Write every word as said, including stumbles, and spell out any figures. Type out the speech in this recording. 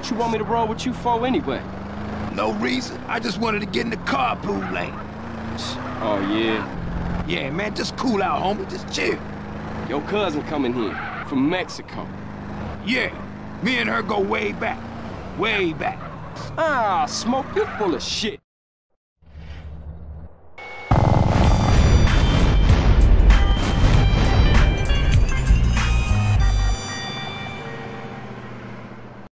What you want me to roll with you for anyway? No reason. I just wanted to get in the carpool lane. Oh, yeah? Yeah, man, just cool out, homie. Just chill. Your cousin coming here, from Mexico. Yeah, me and her go way back. Way back. Ah, Smoke, you full of shit.